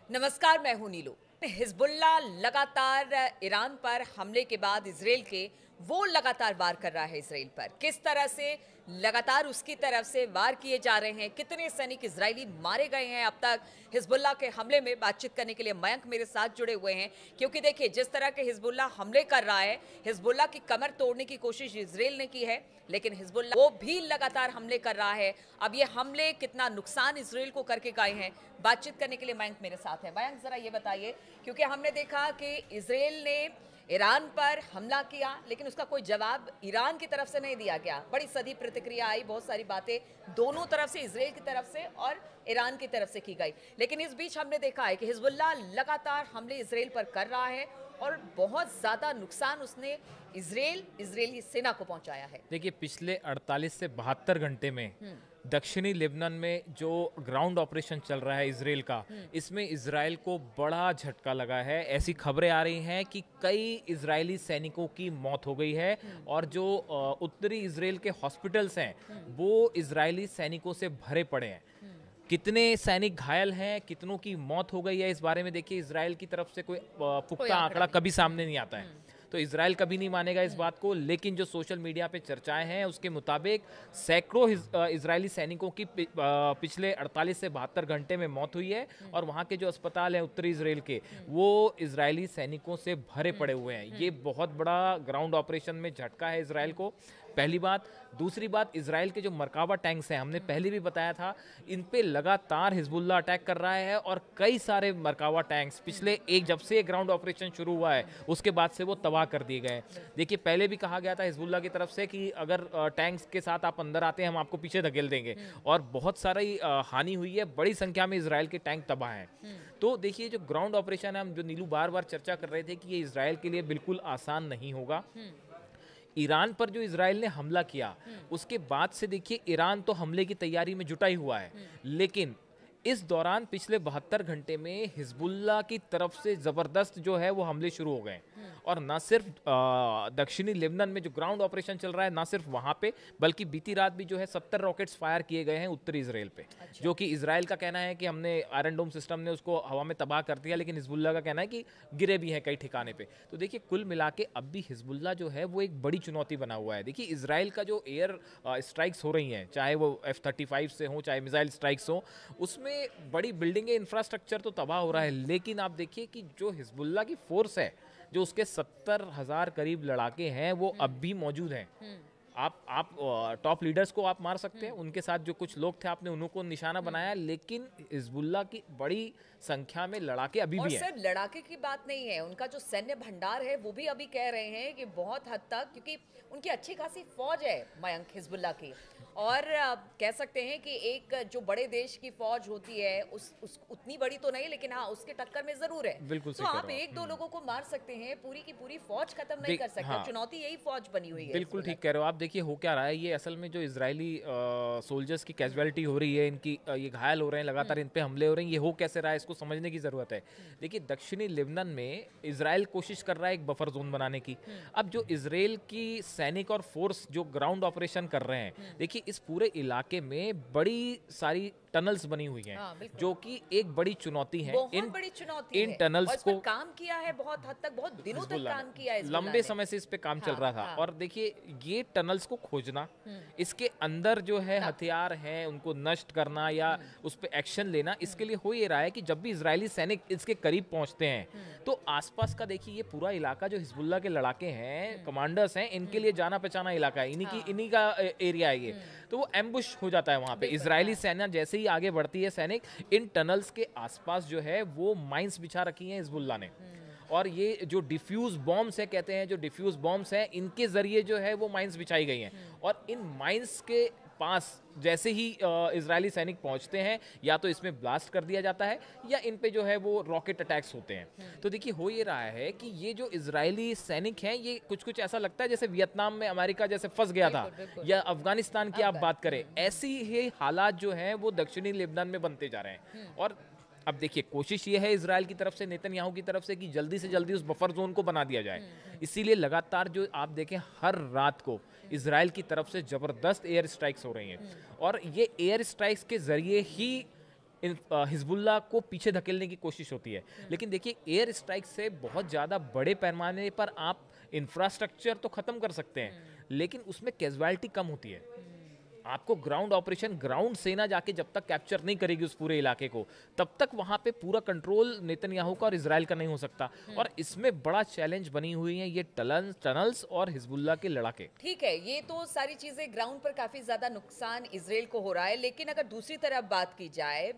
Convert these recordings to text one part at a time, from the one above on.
नमस्कार, मैं हूं नीलू। हिजबुल्ला लगातार ईरान पर हमले के बाद इजराइल के वो लगातार वार कर रहा है इजराइल पर। किस तरह से लगातार उसकी तरफ से वार किए जा रहे हैं, कितने सैनिक इजरायली मारे गए हैं अब तक हिजबुल्ला के हमले में। बातचीत करने के लिए मयंक मेरे साथ जुड़े हुए हैं, क्योंकि देखिए जिस तरह के हिजबुल्ला हमले कर रहा है, हिजबुल्ला की कमर तोड़ने की कोशिश इजराइल ने की है, लेकिन हिजबुल्ला वो भी लगातार हमले कर रहा है। अब ये हमले कितना नुकसान इजराइल को करके गए हैं, बातचीत करने के लिए मयंक मेरे साथ है। मयंक, जरा ये बताइए, क्योंकि हमने देखा कि इजराइल ने ईरान पर हमला किया, लेकिन उसका कोई जवाब ईरान की तरफ से नहीं दिया गया। बड़ी सदी प्रतिक्रिया आई, बहुत सारी बातें दोनों तरफ से, इजराइल की तरफ से और ईरान की तरफ से की गई। लेकिन इस बीच हमने देखा है कि हिजबुल्ला लगातार हमले इजराइल पर कर रहा है और बहुत ज्यादा नुकसान उसने इजरायली सेना को पहुंचाया है। देखिए, पिछले 48 से 72 घंटे में दक्षिणी लेबनान में जो ग्राउंड ऑपरेशन चल रहा है इजराइल का, इसमें इजराइल को बड़ा झटका लगा है। ऐसी खबरें आ रही हैं कि कई इजरायली सैनिकों की मौत हो गई है और जो उत्तरी इजराइल के हॉस्पिटल्स हैं वो इजरायली सैनिकों से भरे पड़े हैं। कितने सैनिक घायल हैं, कितनों की मौत हो गई है, इस बारे में देखिए इजराइल की तरफ से कोई पुख्ता आंकड़ा कभी सामने नहीं आता है। तो इजराइल कभी नहीं मानेगा इस बात को, लेकिन जो सोशल मीडिया पे चर्चाएं हैं उसके मुताबिक सैकड़ों इजरायली सैनिकों की पिछले 48 से 72 घंटे में मौत हुई है और वहाँ के जो अस्पताल हैं उत्तरी इजराइल के, वो इजरायली सैनिकों से भरे पड़े हुए हैं। ये बहुत बड़ा ग्राउंड ऑपरेशन में झटका है इजराइल को, पहली बात। दूसरी बात, इजराइल के जो मरकावा टैंक्स हैं, हमने पहले भी बताया था, इन पे लगातार हिजबुल्ला अटैक कर रहा है और कई सारे मरकावा टैंक्स पिछले जब से ग्राउंड ऑपरेशन शुरू हुआ है उसके बाद से वो तबाह कर दिए गए। देखिए, पहले भी कहा गया था हिजबुल्ला की तरफ से कि अगर टैंक्स के साथ आप अंदर आते हैं हम आपको पीछे धकेल देंगे, और बहुत सारी हानि हुई है, बड़ी संख्या में इजराइल के टैंक तबाह हैं। तो देखिए, जो ग्राउंड ऑपरेशन है, हम जो नीलू बार बार चर्चा कर रहे थे कि ये इजराइल के लिए बिल्कुल आसान नहीं होगा। ईरान पर जो इजराइल ने हमला किया उसके बाद से देखिए ईरान तो हमले की तैयारी में जुटा ही हुआ है, लेकिन इस दौरान पिछले 72 घंटे में हिजबुल्ला की तरफ से जबरदस्त जो है वो हमले शुरू हो गए। और ना सिर्फ दक्षिणी लेबनान में जो ग्राउंड ऑपरेशन चल रहा है, ना सिर्फ वहां पे, बल्कि बीती रात भी जो है 70 रॉकेट्स फायर किए गए हैं उत्तरी इजराइल पे। अच्छा। जो कि इजराइल का कहना है कि हमने आयरन डोम सिस्टम ने उसको हवा में तबाह कर दिया, लेकिन हिजबुल्ला का कहना है कि गिरे भी हैं कई ठिकाने पे। तो देखिए, कुल मिला के अब भी हिजबुल्ला जो है वो एक बड़ी चुनौती बना हुआ है। देखिए, इजराइल का जो एयर स्ट्राइक्स हो रही हैं, चाहे वो F-35 से हो, चाहे मिसाइल स्ट्राइक्स हो, उसमें बड़ी बिल्डिंगें, इंफ्रास्ट्रक्चर तो तबाह हो रहा है, लेकिन आप देखिए कि जो हिजबुल्ला की फोर्स है, जो उसके 70,000 करीब लड़ाके हैं, वो अब भी मौजूद हैं। आप टॉप लीडर्स को आप मार सकते हैं, उनके साथ जो कुछ लोग थे आपने उनको निशाना बनाया, लेकिन हिजबुल्ला की बड़ी संख्या में लड़ाके अभी भी हैं। और सिर्फ लड़ाके की बात नहीं है, उनका जो सैन्य भंडार है वो भी अभी कह रहे हैं कि बहुत हद तक, क्योंकि उनकी अच्छी खासी फौज है मयंक हिजबुल्ला की, और कह सकते हैं कि एक जो बड़े देश की फौज होती है उस उतनी बड़ी तो नहीं, लेकिन हाँ उसके टक्कर में जरूर है। बिल्कुल तो आप एक दो लोगों को मार सकते हैं, पूरी की पूरी फौज खत्म नहीं कर सकते। हाँ। चुनौती यही फौज बनी हुई है। बिल्कुल ठीक कह रहे हो आप। देखिए, हो क्या रहा है, ये असल में जो इजरायली सोल्जर्स की कैजुअलिटी हो रही है, इनकी ये घायल हो रहे हैं, लगातार इन पे हमले हो रहे हैं, ये हो कैसे रहा है इसको समझने की जरूरत है। देखिए, दक्षिणी लेबनान में इजराइल कोशिश कर रहा है एक बफर जोन बनाने की। अब जो इजराइल की सैनिक और फोर्स जो ग्राउंड ऑपरेशन कर रहे हैं, देखिए इस पूरे इलाके में बड़ी सारी टनल्स बनी हुई हैं। हाँ, जो कि एक बड़ी चुनौती है। बड़ी चुनौती इन टनल्स को काम किया है, बहुत हद तक, बहुत दिनों तक काम किया है, लंबे समय से इस पे काम चल रहा था। और देखिए, ये टनल्स को खोजना, इसके अंदर जो है हथियार हैं उनको नष्ट करना या उस पे एक्शन लेना, इसके लिए हो ये रहा है कि जब भी इजरायली सैनिक इसके करीब पहुंचते हैं तो आसपास का देखिए ये पूरा इलाका जो हिजबुल्ला के लड़ाके हैं, कमांडर्स हैं, इनके लिए जाना पहचाना इलाका है, इन्हीं का एरिया है ये। तो वो एम्बुश हो जाता है वहां पे। इजरायली सेना जैसे ही आगे बढ़ती है, सैनिक इन टनल्स के आसपास जो है वो माइंस बिछा रखी हैं हिजबुल्ला ने, और ये जो डिफ्यूज बॉम्ब्स है, कहते हैं जो डिफ्यूज बॉम्ब्स हैं, इनके जरिए जो है वो माइंस बिछाई गई हैं। और इन माइंस के पास जैसे ही इजरायली सैनिक पहुंचते हैं, या तो इसमें ब्लास्ट कर दिया जाता है या इन पे जो है वो रॉकेट अटैक्स होते हैं। तो देखिए, हो ये रहा है कि ये जो इजरायली सैनिक हैं, ये कुछ कुछ ऐसा लगता है जैसे वियतनाम में अमेरिका जैसे फंस गया था, या अफगानिस्तान की आप बात करें, ऐसी ही हालात जो हैं वो दक्षिणी लेबनान में बनते जा रहे हैं। और अब देखिए, कोशिश ये है इजराइल की तरफ से, नेतन्याहू की तरफ से, कि जल्दी से जल्दी उस बफर जोन को बना दिया जाए। इसीलिए लगातार जो आप देखें हर रात को इजराइल की तरफ से जबरदस्त एयर स्ट्राइक्स हो रही हैं, और ये एयर स्ट्राइक्स के जरिए ही हिजबुल्लाह को पीछे धकेलने की कोशिश होती है। लेकिन देखिए, एयर स्ट्राइक से बहुत ज़्यादा बड़े पैमाने पर आप इंफ्रास्ट्रक्चर तो ख़त्म कर सकते हैं, लेकिन उसमें कैजुअलिटी कम होती है। आपको ग्राउंड ऑपरेशन, ग्राउंड सेना जाके जब तक कैप्चर नहीं करेगी उस पूरे इलाके को, तब तक वहां पे पूरा कंट्रोल नेतन्याहू का और इजराइल का नहीं हो सकता। और इसमें बड़ा चैलेंज बनी हुई है ये टनल्स और हिजबुल्लाह के लड़ाके। ठीक है, ये तो सारी चीजें ग्राउंड पर काफी ज्यादा नुकसान इजराइल को हो रहा है, लेकिन अगर दूसरी तरफ बात की जाए,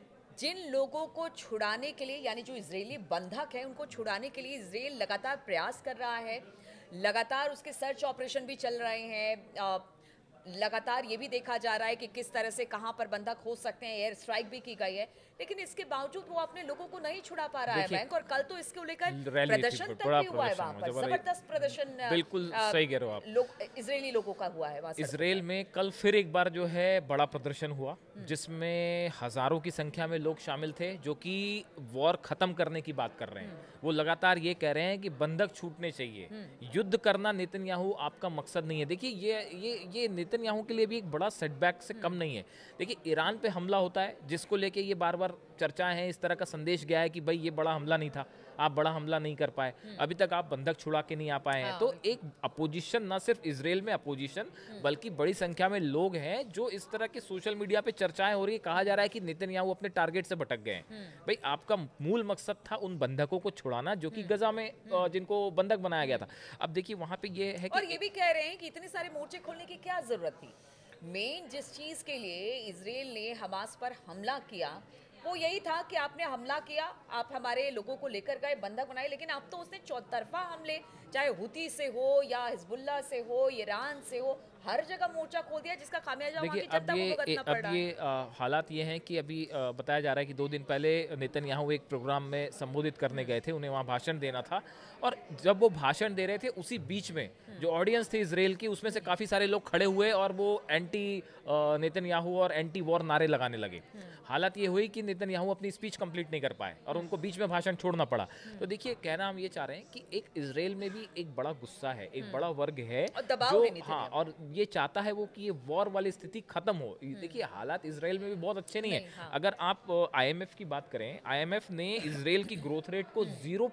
जिन लोगों को छुड़ाने के लिए, यानी जो इजरायली बंधक हैं, उनको छुड़ाने के लिए इजराइल लगातार प्रयास कर रहा है, लगातार उसके सर्च ऑपरेशन भी चल रहे हैं, लगातार ये भी देखा जा रहा है कि किस तरह से कहां पर बंधक हो सकते हैं, एयर स्ट्राइक भी की गई है, लेकिन इसके बावजूद वो अपने लोगों को नहीं छुड़ा पा रहा है बैंक। और कल तो इसको लेकर प्रदर्शन तक भी हुआ है वहां पर, जबरदस्त प्रदर्शन, बिल्कुल सही कह रहे हो आप, इजरायली लोगों का हुआ है वहां। इजराइल में कल फिर एक बार जो है बड़ा प्रदर्शन हुआ, जिसमें हजारों की संख्या में लोग शामिल थे, जो कि वॉर खत्म करने की बात कर रहे हैं। वो लगातार ये कह रहे हैं कि बंधक छूटने चाहिए, युद्ध करना नेतन्याहू आपका मकसद नहीं है। देखिए, ये नेतन्याहू के लिए भी एक बड़ा सेटबैक से कम नहीं है। देखिए, ईरान पे हमला होता है, जिसको लेके ये बार बार चर्चा है, इस तरह का संदेश गया है कि भाई ये बड़ा हमला नहीं था, आप बड़ा हमला नहीं कर पाए, अभी तक आप बंधक छुड़ा के नहीं आ पाए हैं। तो एक अपोजिशन, ना सिर्फ इजराइल में अपोजिशन, बल्कि बड़ी संख्या में लोग हैं जो इस तरह के सोशल मीडिया पे चर्चाएं हो रही है, कहा जा रहा है कि नेतन्याहू अपने टारगेट से भटक गए हैं। भाई, आपका मूल मकसद था उन बंधकों को छुड़ाना जो कि गजा में जिनको बंधक बनाया गया था। अब देखिए, वहां पे ये है कि, और ये भी कह रहे हैं कि इतने सारे मोर्चे खोलने की क्या जरूरत थी। मेन जिस चीज के लिए इजराइल ने हमास पर हमला किया, वो यही था कि आपने हमला किया, आप हमारे लोगों को लेकर गए, बंधक बनाए, लेकिन अब तो उसने चौतरफा हमले, चाहे हुती से हो या हिजबुल्लाह से हो, ईरान से हो, हर जगह मोर्चा खोल दिया, जिसका खामियाजा वहां की जनता को भुगतना पड़ रहा है। हालात ये हैं कि अभी बताया जा रहा है कि 2 दिन पहले नेतन्याहू एक प्रोग्राम में संबोधित करने गए थे, उन्हें वहाँ भाषण देना था, और जब वो भाषण दे रहे थे, उसी बीच में जो ऑडियंस थी इजराइल की, उसमें से काफ़ी सारे लोग खड़े हुए और वो एंटी नेतन्याहू और एंटी वॉर नारे लगाने लगे। हालत ये हुई कि नेतन्याहू अपनी स्पीच कंप्लीट नहीं कर पाए और उनको बीच में भाषण छोड़ना पड़ा। तो देखिए, कहना हम ये चाह रहे हैं कि एक इजराइल में भी एक बड़ा गुस्सा है, एक बड़ा वर्ग है जो, हाँ, और ये चाहता है वो कि ये वॉर वाली स्थिति खत्म हो। देखिए, हालात इजराइल में भी बहुत अच्छे नहीं है। हाँ। अगर आप IMF की बात करें, IMF ने इजराइल की ग्रोथ रेट को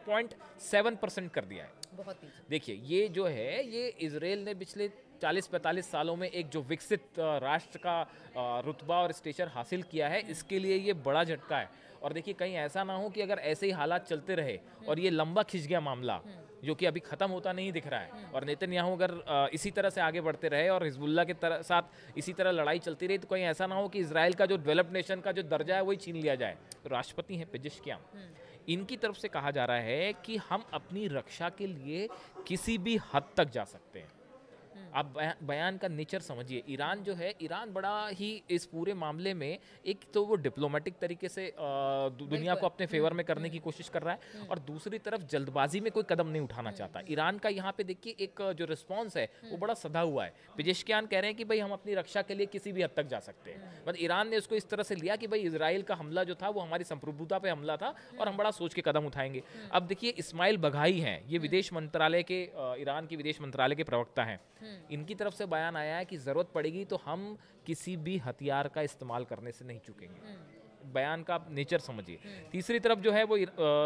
0.7% कर दिया है। बहुत देखिए, ये जो है, ये इजराइल ने पिछले 40-45 सालों में एक जो विकसित राष्ट्र का रुतबा और स्टेचर हासिल किया है, इसके लिए ये बड़ा झटका है। और देखिए, कहीं ऐसा ना हो कि अगर ऐसे ही हालात चलते रहे और ये लंबा खिंच गया मामला, जो कि अभी खत्म होता नहीं दिख रहा है, और नेतन्याहू अगर इसी तरह से आगे बढ़ते रहे और हिजबुल्लाह के साथ इसी तरह लड़ाई चलती रही, तो कहीं ऐसा ना हो कि इजराइल का जो डेवलप्ड नेशन का जो दर्जा है वही छीन लिया जाए। तो राष्ट्रपति हैं पेजेश्कियान, इनकी तरफ से कहा जा रहा है कि हम अपनी रक्षा के लिए किसी भी हद तक जा सकते हैं। आप बयान का नेचर समझिए। ईरान जो है, ईरान बड़ा ही इस पूरे मामले में, एक तो वो डिप्लोमेटिक तरीके से दुनिया को अपने फेवर में करने की कोशिश कर रहा है, और दूसरी तरफ जल्दबाजी में कोई कदम नहीं उठाना चाहता। ईरान का यहाँ पे देखिए एक जो रिस्पॉन्स है वो बड़ा सधा हुआ है। पेजेश्कियान कह रहे हैं कि भाई हम अपनी रक्षा के लिए किसी भी हद तक जा सकते हैं। मतलब ईरान ने उसको इस तरह से लिया कि भाई इजराइल का हमला जो था वो हमारी संप्रभुता पे हमला था और हम बड़ा सोच के कदम उठाएंगे। अब देखिए, इस्माइल बघाई हैं, ये विदेश मंत्रालय के, ईरान के विदेश मंत्रालय के प्रवक्ता हैं। इनकी तरफ से बयान आया है कि जरूरत पड़ेगी तो हम किसी भी हथियार का इस्तेमाल करने से नहीं चूकेंगे। बयान का आप नेचर समझिए। तीसरी तरफ जो है वो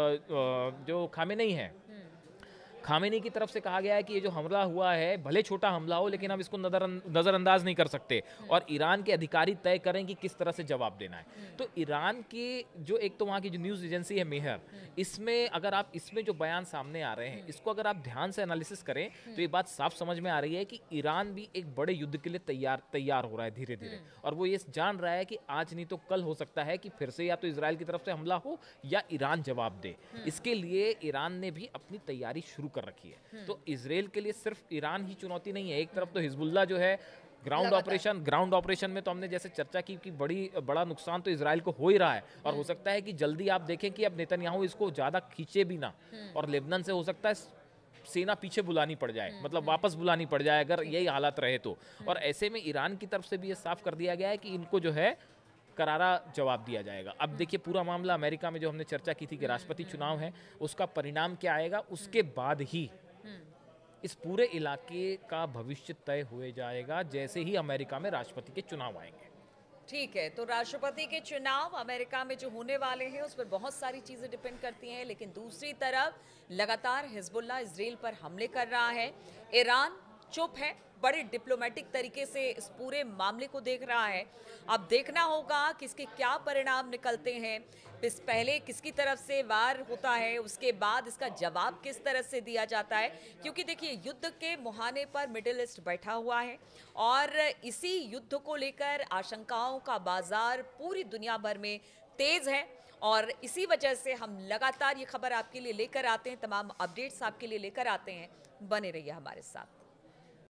जो खामेनेई है, खामेनी की तरफ से कहा गया है कि ये जो हमला हुआ है, भले छोटा हमला हो, लेकिन हम इसको नज़रअंदाज नहीं कर सकते, और ईरान के अधिकारी तय करें कि किस तरह से जवाब देना है। तो ईरान की जो, एक तो वहाँ की जो न्यूज़ एजेंसी है मेहर, इसमें अगर आप, इसमें जो बयान सामने आ रहे हैं, इसको अगर आप ध्यान से एनालिसिस करें तो ये बात साफ समझ में आ रही है कि ईरान भी एक बड़े युद्ध के लिए तैयार हो रहा है धीरे धीरे, और वो ये जान रहा है कि आज नहीं तो कल हो सकता है कि फिर से या तो इजराइल की तरफ से हमला हो या ईरान जवाब दे। इसके लिए ईरान ने भी अपनी तैयारी शुरू कर रखी है। तो इजराइल के लिए सिर्फ ईरान ही चुनौती नहीं है, एक तरफ तो हिजबुल्लाह जो है ग्राउंड ऑपरेशन में तो हमने जैसे चर्चा की कि बड़ा नुकसान तो इजराइल को हो ही रहा है, और हो सकता है कि जल्दी आप देखें कि अब नेतन्याहू इसको ज़्यादा खींचे भी ना, और लेबनान से हो सकता है सेना पीछे बुलानी पड़ जाए, मतलब वापस बुलानी पड़ जाए अगर यही हालत रहे तो। और ऐसे में ईरान की तरफ से भी ये साफ कर दिया गया है कि इनको जो है करारा जवाब दिया जाएगा। अब देखिए, पूरा मामला अमेरिका में जो हमने चर्चा की थी कि राष्ट्रपति चुनाव है, उसका परिणाम क्या आएगा, उसके बाद ही इस पूरे इलाके का भविष्य तय हो जाएगा, जैसे ही अमेरिका में राष्ट्रपति के चुनाव आएंगे। ठीक है, तो राष्ट्रपति के चुनाव अमेरिका में जो होने वाले हैं उस पर बहुत सारी चीजें डिपेंड करती हैं, लेकिन दूसरी तरफ लगातार हिजबुल्लाह इजराइल पर हमले कर रहा है। ईरान चुप है, बड़े डिप्लोमेटिक तरीके से इस पूरे मामले को देख रहा है। अब देखना होगा कि इसके क्या परिणाम निकलते हैं। इस पहले किसकी तरफ से वार होता है, उसके बाद इसका जवाब किस तरह से दिया जाता है, क्योंकि देखिए युद्ध के मुहाने पर मिडिल ईस्ट बैठा हुआ है और इसी युद्ध को लेकर आशंकाओं का बाजार पूरी दुनिया भर में तेज है। और इसी वजह से हम लगातार ये खबर आपके लिए लेकर आते हैं, तमाम अपडेट्स आपके लिए लेकर आते हैं। बने रहिए हमारे साथ।